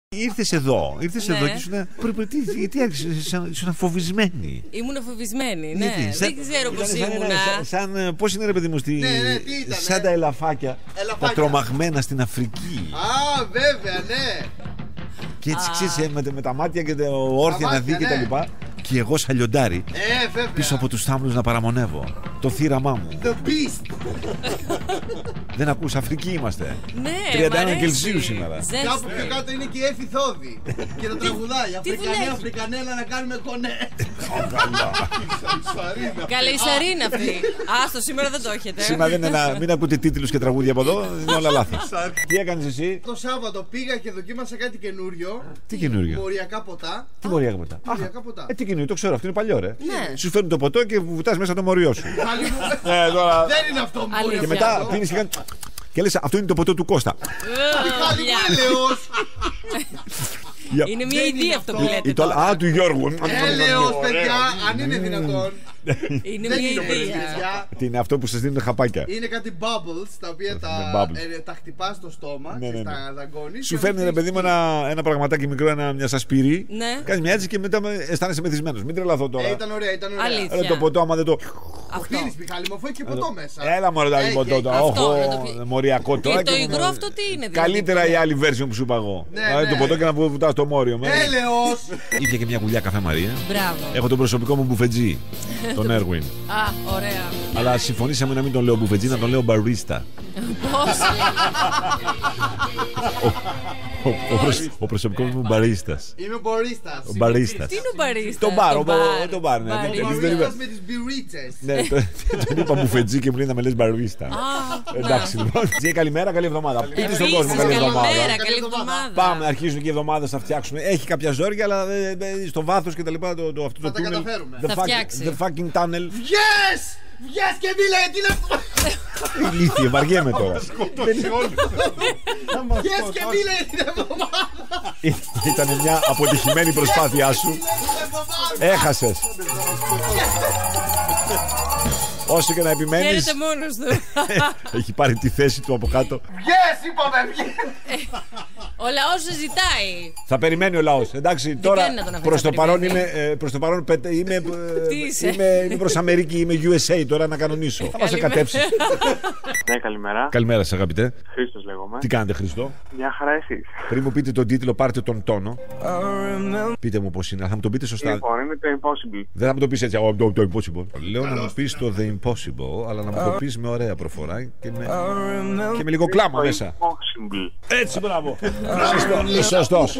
Ήρθες εδώ και ήσουν. Γιατί ήσουν φοβισμένη. Ήμουν φοβισμένη, ναι. Δεν ξέρω πώς ήμουνα. Σαν πώς είναι, ρε παιδί μου, σαν τα ελαφάκια. Τα τρομαγμένα στην Αφρική. Α, βέβαια, ναι. Και έτσι ξέρεις, με τα μάτια και όρθια να δει και τα λοιπά. Και εγώ σαν λιοντάρι πίσω από τους θάμνους να παραμονεύω το θύραμά μου. The Beast. Δεν ακούς, Αφρική είμαστε. Ναι, 31 Κελσίου σήμερα. Κάπου πιο κάτω είναι και η Έφη Θόδη. Και το τραγουδάει. Αφρικανέλα να κάνουμε κονέ. Καλή η Σαρίνα αυτή. Άστο, σήμερα δεν το έχετε. Σήμερα δεν είναι μην ακούτε τίτλους και τραγούδια από εδώ. Είναι όλα λάθος. Τι έκανες εσύ? Το Σάββατο πήγα και δοκίμασα κάτι καινούριο. Τι καινούριο? Μοριακά ποτά. Τι μοριακά ποτά? Τι καινούριο, το ξέρω, αυτό είναι παλιό, ρε. Ναι. Σου φέρνουν το ποτό και βουτάς μέσα το μοριό σου. Δεν είναι αυτό μου. Και μετά πίνεις και λες, αυτό είναι το ποτό του Κώστα. Είναι μια ιδέα αυτό που λέτε. Α, του Γιώργου. Έλεος, παιδιά, αν είναι δυνατόν. Είναι μια ιδέα. Τι είναι αυτό που σας δίνουν χαπάκια? Είναι κάτι bubbles τα οποία τα χτυπάς στο στόμα και τα δαγκώνεις. Σου φέρνει, ρε παιδί μου, ένα πραγματάκι μικρό, μια σασπίρι. Κάνεις μια έτσι και μετά αισθάνεσαι μεθυσμένος. Μην τρελαθώ τώρα. Ήταν ωραία, ήταν ωραία. Το ποτό, άμα δεν το. Πίνεις, Μιχάλη μου, αφού έχει και ποτό μέσα. Έλα μωρέ τα ποτό τώρα. Μοριακό τώρα. Και το υγρό αυτό τι είναι? Καλύτερα η άλλη version που σου είπα εγώ. Το ποτό και να βουτάς το μόριο. Έλεος. Ήπια και μια γουλιά καφέ Μαρία. Μπράβο. Έχω τον προσωπικό μου μπουφετζή, τον Έρουιν. Α, ωραία. Αλλά συμφωνήσαμε να μην τον λέω μπουφετζή, να τον λέω μπαρίστα. Πώς? Ο προσωπικός μου μπαρίστας. Είμαι μπαρίστας. Ο μπαρίστας. Τι είναι ο μπαρίστας? Το μπαρ, ναι. Μπαρίστας με τις μπιρίτσες. Ναι, τον είπα μπουφετζή και μου λέει να με λες μπαρίστα. Εντάξει λοιπόν. Καλημέρα, καλή εβδομάδα. Πείτε στον κόσμο καλή εβδομάδα. Πάμε, αρχίζουν και οι εβδομάδες, θα φτιάξουμε. Έχει κάποια ζόρια, αλλά στο βάθος και τα λοιπά αυτό το τούνελ. Θα φτιάξει. The fucking tunnel. Yes! Βγες και μίλε, τι είναι αυτό? Ηλίθιε, βαριέμαι τώρα. Βγες και μίλε την εβδομάδα. Ήταν μια αποτυχημένη προσπάθειά σου. Έχασες. Όσο και να επιμένεις. Χαίρεται μόνος του. Έχει πάρει τη θέση του από κάτω. Βγες, είπαμε, βγες. Ο λαός σε ζητάει. Θα περιμένει ο λαός. Εντάξει, τώρα προς το παρόν είμαι προς Αμερική, είμαι USA τώρα να κανονίσω. Θα μας εκατέψεις. Ναι, καλημέρα. Καλημέρα σας, αγαπητέ. Χρήστος λέγομαι. Τι κάνετε, Χριστό? Μια χαρά, εσείς? Πριν μου πείτε τον τίτλο, πάρτε τον τόνο. Πείτε μου πώς είναι, θα μου το πείτε σωστά. Λοιπόν, είναι το Impossible. Δεν θα μου το πεις έτσι, το Impossible. Λέω να μου πεις το The Impossible, αλλά να μου το πεις με ωραία προφορά και με λίγο κλάμα μέσα. Impossible. Έτσι, μπράβο. Σωστός.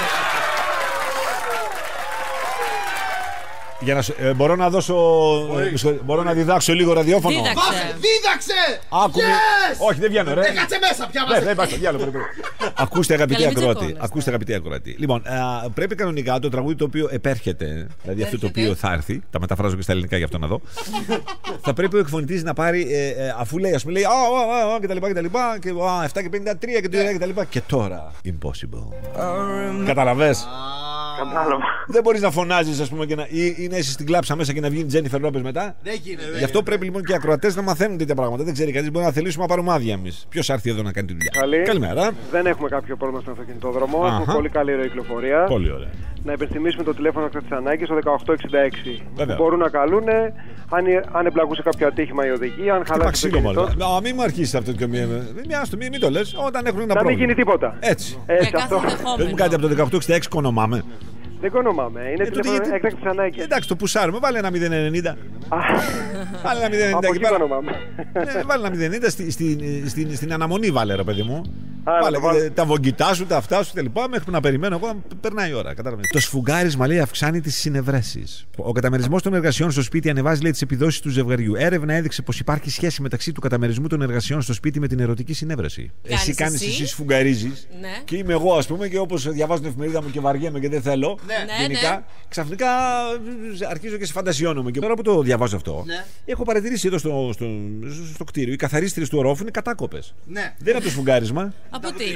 Για να, μπορώ να διδάξω λίγο ραδιόφωνο. Δίδαξε! Όχι, δεν βγαίνω, ρε. Κάτσε μέσα πια. Ακούστε, αγαπητοί ακροατοί. Λοιπόν, πρέπει κανονικά το τραγούδι το οποίο επέρχεται, δηλαδή αυτό το οποίο θα έρθει, τα μεταφράζω και στα ελληνικά για αυτό να δω. Θα πρέπει ο εκφωνητής να πάρει, αφού λέει, ας πούμε, λέει και τα λοιπά και 7 και 53 και το και τα λοιπά. Και τώρα, Impossible. Καταλαβες? Κατάλαβα. Δεν μπορείς να φωνάζεις, ας πούμε, ή να είσαι στην κλάψα μέσα και να βγει η Τζένιφερ Λόπες μετά. Δεν γίνεται. Γι' αυτό πρέπει λοιπόν και οι ακροατές να μαθαίνουν τέτοια πράγματα. Δεν ξέρει κανείς, μπορεί να θελήσουμε να πάρουμε άδεια εμείς. Ποιος θα έρθει εδώ να κάνει τη δουλειά? Καλημέρα. Δεν έχουμε κάποιο πρόβλημα στον αυτοκινητόδρομο. Έχουμε πολύ καλή ροϊκυκλοφορία. Πολύ ωραία. Να υπενθυμίσουμε το τηλέφωνο εκτός ανάγκης, το 1866. Βέβαια. Μπορούν να καλούν αν εμπλακούν σε κάποιο ατύχημα οι οδηγοί, αν χαλάσει το κινητό. Μην μου αρχίσεις αυτό και μην το λες. Όταν έχουν ένα πρόβλημα. Να μην γίνει τίποτα. Έτσι. Αυτό. Δεν μου κάτι από το 1866 κονομάμε. Δεν κονομάμε, είναι τηλέφωνο έκτακτης ανάγκης. Εντάξει, το πουσάρουμε, βάλε ένα 090. Βάλε ένα 090 από εκεί κονομάμε. Βάλε ένα 090 στην αναμονή, βάλε ρε παιδί μου. Βάλε τα βογκητά σου, τα αυτά σου κτλ. Μέχρι να περιμένω εγώ, περνάει η ώρα. Το σφουγγάρισμα, λέει, αυξάνει τις συνευρέσεις. Ο καταμερισμός των εργασιών στο σπίτι ανεβάζει, λέει, τις επιδόσεις του ζευγαριού. Έρευνα έδειξε πως υπάρχει σχέση μεταξύ του καταμερισμού των εργασιών στο σπίτι με την ερωτική συνέβρεση. Εσύ σφουγγαρίζεις και είμαι εγώ, ας πούμε, και όπως διαβάζω την εφημερίδα μου και βαριέμαι και δεν θέλω. Γενικά, ξαφνικά αρχίζω και σε φαντασιώνομαι. Και τώρα που το διαβάζω αυτό, έχω παρατηρήσει εδώ στο κτίριο οι καθαρίστριες του ορόφου είναι κατάκοπες. Δεν είναι από το σφουγγάρισμα. Από τι?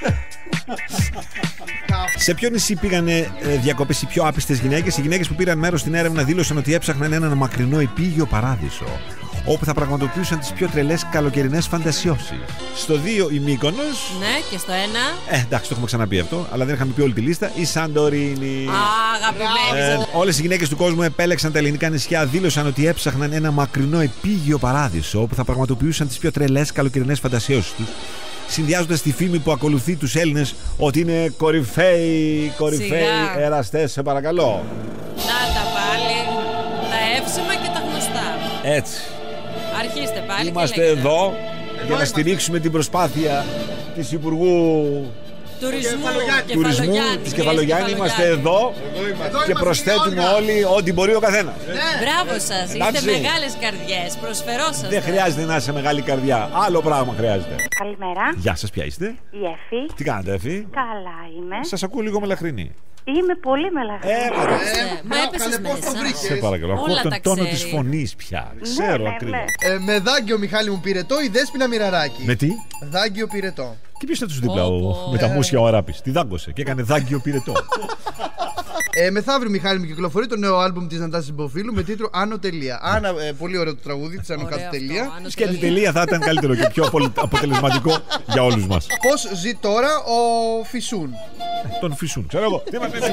Σε ποιο νησί πήγανε διακοπές οι πιο άπιστες γυναίκες? Οι γυναίκες που πήραν μέρος στην έρευνα δήλωσαν ότι έψαχναν έναν μακρινό επίγειο παράδεισο. όπου θα πραγματοποιούσαν τις πιο τρελές καλοκαιρινές φαντασιώσεις. Στο 2 η Μύκονος. Ναι, και στο 1. Εντάξει, το έχουμε ξαναπεί αυτό, αλλά δεν είχαμε πει όλη τη λίστα. Η Σαντορίνη. Αγαπημένη. Όλες οι γυναίκες του κόσμου επέλεξαν τα ελληνικά νησιά, δήλωσαν ότι έψαχναν ένα μακρινό επίγειο παράδεισο όπου θα πραγματοποιούσαν τις πιο τρελές καλοκαιρινές φαντασιώσεις τους, συνδυάζοντας τη φήμη που ακολουθεί τους Έλληνες ότι είναι κορυφαίοι εραστές. Σε παρακαλώ. Να τα πάλι. Τα εύσημα και τα γνωστά. Έτσι. Αρχίστε πάλι. Είμαστε εδώ για να στηρίξουμε την προσπάθεια της Υπουργού Τουρισμού της Κεφαλογιάννη. Είμαστε εδώ και προσθέτουμε όλοι ό,τι μπορεί ο καθένας. Μπράβο σας, είστε μεγάλες καρδιές. Προσφερόσαστε. Δεν χρειάζεται να είσαι μεγάλη καρδιά. Άλλο πράγμα χρειάζεται. Καλημέρα. Γεια σας, ποια είστε? Η Εφη. Τι κάνετε, Εφη? Καλά είμαι. Σας ακούω λίγο μελαχρινή. Είμαι πολύ μελαχρινή. Μα έπεσες μέσα. Σε παρακαλώ, ακούω τον τόνο της φωνής πια. Ξέρω ακριβώς. Με δάγκιο, Μιχάλη μου, πυρετό η Δέσποινα Μοιραράκη. Με τι? Δάγκιο πυρετό. Και ποιος είναι τους δίπλα με τα μουσια ο Αράπης? Τη δάγκωσε και έκανε δάγκιο πυρετό. Μεθαύριο, Μιχάλη μου, κυκλοφορεί το νέο άλμπουμ της Νατάσης Συμποφίλου με τίτλο Άνω Τελεία. Άνα, πολύ ωραίο το τραγούδι της Άνω Κάτω Τελεία. Και την τελεία θα ήταν καλύτερο και πιο αποτελεσματικό για όλους μας. Πώς ζει τώρα ο Φυσούν? Τον Φυσούν, ξέρω εγώ. Τι μας Γεια.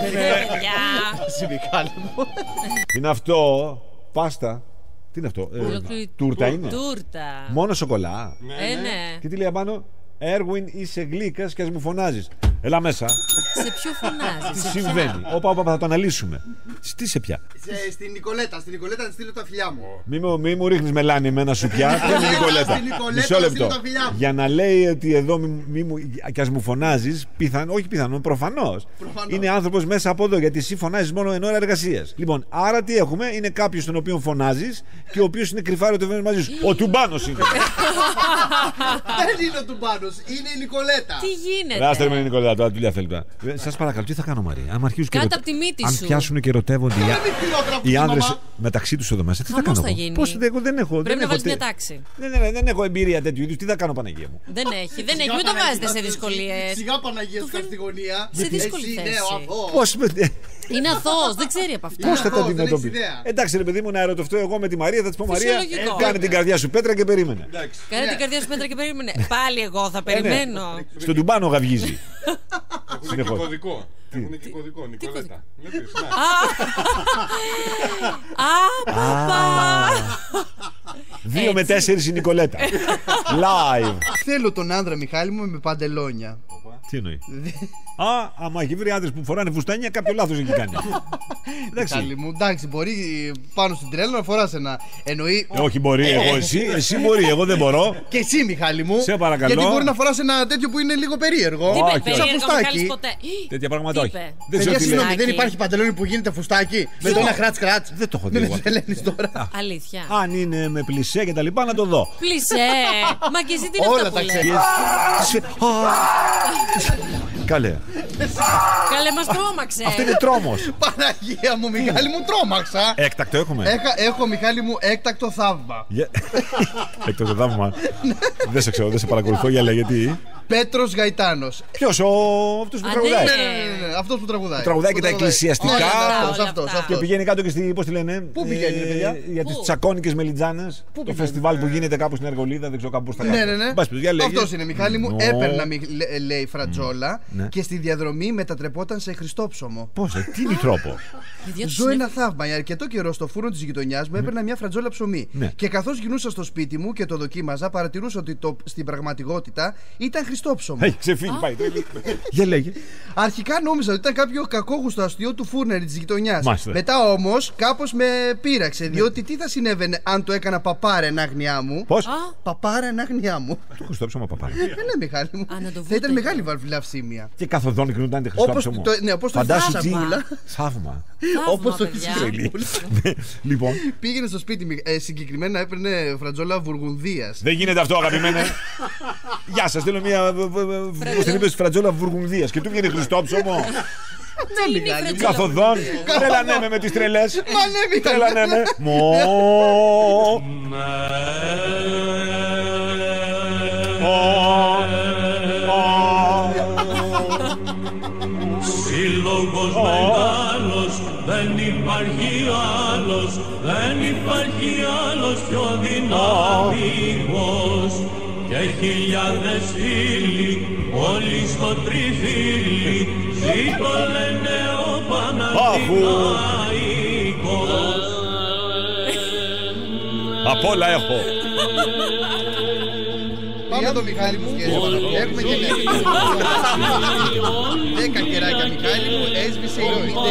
Μιχάλη μου. είναι αυτό? Πάστα. Τι είναι αυτό? Τούρτα είναι? Τούρτα. Μόνο σοκολά? Ναι. Και τι λέει απάνω? Έρουιν, είσαι γλύκας και ας μου φωνάζεις. Έλα μέσα. Σε ποιο φωνάζεις? Τι συμβαίνει? Όπα, θα το αναλύσουμε. Τι σε πια? Στην Νικολέτα. Στην Νικολέτα να στείλω τα φιλιά μου. Μη μου ρίχνεις μελάνι με ένα σουπιά. Ποια είναι η Νικολέτα? Στην Νικολέτα Μισό λεπτό. στείλω τα φιλιά μου. Για να λέει ότι εδώ και ας μου φωνάζεις, όχι πιθανόν, προφανώς. Είναι άνθρωπος μέσα από εδώ, γιατί εσύ φωνάζεις μόνο εν ώρα εργασίας. Λοιπόν, άρα τι έχουμε? Είναι κάποιος τον οποίο φωνάζεις και ο οποίος είναι κρυφά ερωτευμένος μαζί σου. Ο Τουμπάνος είναι. Δεν είναι ο Τουμπάνος, είναι η Νικολέτα. Τι γίνεται? Άστε με την Νικολέτα, τώρα δουλειά θέλει. Σας παρακαλώ, τι θα κάνω, Μαρία? Αν αρχίσουν Κάτω απ' τη μύτη αν σου. πιάσουν και ερωτεύονται οι άνδρες μεταξύ τους εδώ μέσα, τι θα κάνω? Πώς εγώ δεν έχω. Πρέπει να βάλεις μια τάξη. Δεν έχω εμπειρία τέτοιου είδους. Τι θα κάνω, Παναγία μου? Δεν έχει. Μην το βάζετε σε δυσκολίες. Σιγά, Παναγία, σου στη γωνία. Σε δύσκολη θέση. Πώς? Είναι αθώος, δεν ξέρει από αυτά. Πώς θα το δεν έχεις αντιμετωπίσει? ιδέα. Εντάξει, ρε παιδί μου, να ερωτευτώ εγώ με τη Μαρία, θα της πω Μαρία, Φυσιολογικό. κάνε την καρδιά σου πέτρα και περίμενε. Κάνε την καρδιά σου πέτρα και περίμενε. Πάλι εγώ θα περιμένω. Στον Τουμπάνο γαυγίζει. Έχουν και κωδικό. Έχουν και κωδικό, Νικολέτα. Παπά. 2 με 4 η Νικολέτα. Live. Θέλω τον άνδρα, Μιχάλη μου, με παντελόνια. Τι εννοεί? Άμα έχει βρει άντρες που φοράνε φουστάνια, κάποιο λάθος έχει κάνει. Μιχάλη μου, εντάξει, μπορεί πάνω στην τρέλα να φοράς ένα. Εννοεί. Όχι, μπορεί. Εσύ μπορεί, εγώ δεν μπορώ. Και εσύ, Μιχάλη μου. Σε παρακαλώ. Γιατί μπορεί να φοράς ένα τέτοιο που είναι λίγο περίεργο. Τι είπε, Σαν περίεργο φουστάκι. Μιχάλης ποτέ. Τέτοια πράγματα όχι. Τι είπε? Δεν ξέρω τι λέει. Συγγνώμη, δεν υπάρχει παντελόνι που γίνεται φουστάκι. Με το ένα κράτ. Δεν το έχω δει Με εγώ. τρελαίνεις τώρα. Αλήθεια. Αν είναι με πλισέ και τα λοιπά, να το δω. Πλησέ. Μα και εσύ τι είναι Όλα αυτά τα που λες? ξέρεις. Καλέ. Καλέ, μας τρόμαξε. Αυτό είναι τρόμος. Παναγία μου, Μιχάλη μου, τρόμαξα. Έκτακτο έχουμε. Έχω, Μιχάλη μου, έκτακτο θαύμα. Έκτακτο θαύμα. Δεν σε ξέρω, δεν σε παρακολουθώ, για λέγεται. Πέτρος Γαϊτάνος. Ποιος? Αυτός που τραγουδάει. Ναι, αυτός που τραγουδάει. Τραγουδάει και τα εκκλησιαστικά. Αυτός. Και πηγαίνει κάτω και στη. Πώς τη λένε? Πού πηγαίνει, παιδιά? Για τις τσακώνικες μελιτζάνες. Το πηγαίνει? φεστιβάλ που γίνεται κάπου στην Εργολίδα, δεν ξέρω κάπου πώς τα κάνει. Ναι. Αυτός είναι, Μιχάλη μου. Έπαιρνα, λέει, φρατζόλα και στη διαδρομή μετατρεπόταν σε χριστόψωμο. Πώς, τι είναι τρόπο? Ζω ένα θαύμα. Για αρκετό καιρό στο φούρνο της γειτονιάς μου έπαιρνα μια φρατζόλα ψωμί. Και καθώς γινούσα στο σπίτι μου και το δοκίμαζα, παρατηρούσα ότι στην πραγματικότητα ήταν χριστόψωμο. Ξεφύγει, πάει. Για λέγε. Αρχικά νόμιζα ότι ήταν κάποιο κακόγουστο αστείο του φούρνερη της γειτονιάς. Μετά όμως κάπως με πείραξε. Διότι τι θα συνέβαινε αν το έκανα παπάρα εν άγνοιά μου? Πώς? Παπάρα εν άγνοιά μου. Το χριστόψωμα παπάρα. Ναι, Μιχάλη μου. Θα ήταν μεγάλη βλαυσίμια. Και καθοδόν κρινόταν τη χριστόψωμο. Ναι, όπως το Φαντάσου θαύμα. Όπως το Τρελή. Λοιπόν. Πήγαινε στο σπίτι μου. Συγκεκριμένα έπαιρνε φρατζόλα Βουργουνδίας. Δεν γίνεται αυτό, αγαπημένε. Γεια σας, θέλω μια. Πώς την είπες, φρατζόλα Βουργουνδίας. Και του βγαίνει χριστόψωμο. Ναι, Μιχάλη. Καθοδόν. Τρελανέ με τις τρελές. Μα ναι, Μιχάλη. Τρελανέ με. σύλλογος μεγάλος, δεν υπάρχει άλλος, δεν υπάρχει άλλος πιο δυναμικός. Και χιλιάδες φίλοι, όλοι στο τριφύλι, ζήτω λένε ο Παναθηναϊκός. Απ' όλα έχω. Πάμε το Μιχάλη μου. Έχουμε και 10 κεράκια, Μιχάλη μου. Έσβησε η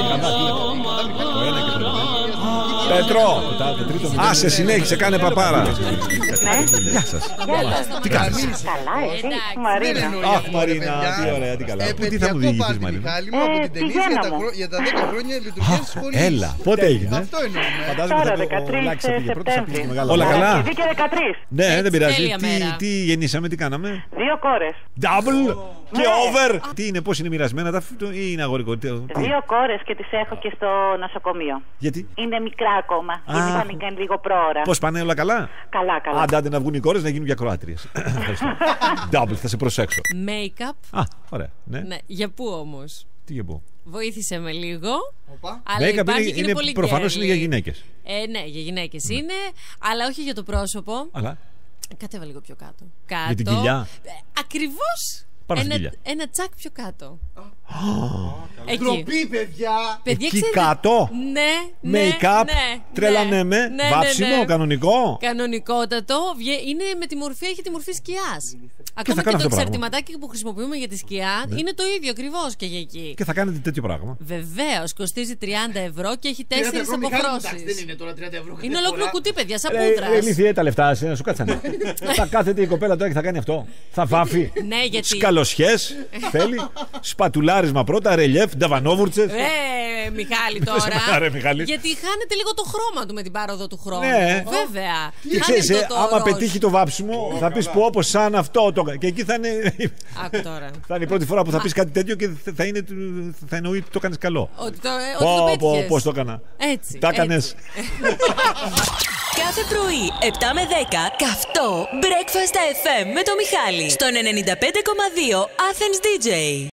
Πέτρο, άσε, συνέχισε, κάνε παπάρα. Γεια σας. Τι κάνεις? Καλά, εσύ, Μαρίνα. Αχ, Μαρίνα, τι ωραία, τι καλά. Τι θα μου διηγηθείς, Μαρίνα? Από την ταινία για τα 10 χρόνια λειτουργίας της σχολής. Έλα, πότε έγινε? Αυτό εννοούμε. Τώρα, 13 Σεπτέμβρη. Όλα καλά? Βγήκε 13. Ναι, δεν πειράζει. Τι γεννήσαμε, τι κάναμε? 2 κόρες. Double και over. Τι είναι, πώς είναι μοιρασμένα ή είναι αγορικό? 2 κόρες και τις έχω και στο νοσοκομείο. Γιατί? Είναι μικρά ακόμα. Γεννήθηκαν λίγο πρόωρα. Πώς πάνε, όλα καλά? Καλά, καλά. Άντε να βγουν οι κόρες να γίνουν για Κροάτριες. Double, θα σε προσέξω. Make-up. Α, ωραία. Ναι. Για πού όμως? Τι για πού? Βοήθησε με λίγο. Αλλά είναι πολύ προφανώς είναι για γυναίκες. Ναι, για γυναίκες είναι, αλλά όχι για το πρόσωπο. Αλλά. Κατέβα λίγο πιο κάτω. Για την κοιλιά. Ακριβώς. Ένα τσακ πιο κάτω. Ντροπή, παιδιά. Εκεί κάτω. Ναι. Make-up. Τρέλανε με. Βάψιμο, κανονικό. Κανονικότατο. Είναι με τη μορφή, έχει τη μορφή σκιάς. Ακόμα και το εξαρτηματάκι που χρησιμοποιούμε για τη σκιά είναι το ίδιο ακριβώς και για εκεί. Και θα κάνετε τέτοιο πράγμα. Βεβαίως, κοστίζει 30 ευρώ και έχει 4 αποχρώσεις. Δεν είναι τώρα 30 ευρώ. Είναι ολόκληρο κουτί, παιδιά, σαν πούτρα. Ηλίθιε, τα λεφτά να σου κάτσανε. Θα κάθεται η κοπέλα τώρα και θα κάνει αυτό. Θα βάφει. Ναι, γιατί. Σκαλοσιές θέλει. Σπατουλάρισμα πρώτα, ρελιέφ, νταβανόβουρτσες. Μιχάλη τώρα. Γιατί χάνεται λίγο το χρώμα του με την πάροδο του χρόνου. Βέβαια. Και ξέρεις, άμα πετύχει το βάψιμο, θα πεις πω όπως σαν αυτό το. Και εκεί θα είναι. Άκου τώρα. Θα είναι η πρώτη φορά που θα πεις κάτι τέτοιο και θα εννοεί ότι το κάνεις καλό. Ότι το πέτυχες. Πώς το έκανα. Έτσι. Τα έκανες. Κάθε πρωί 7 με 10 καυτό Breakfast FM με το Μιχάλη στον 95,2 Athens DJ.